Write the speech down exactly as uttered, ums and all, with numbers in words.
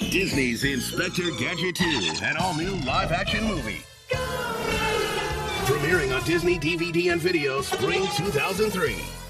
Disney's Inspector Gadget two, an all-new live-action movie. Premiering on Disney D V D and video spring two thousand three.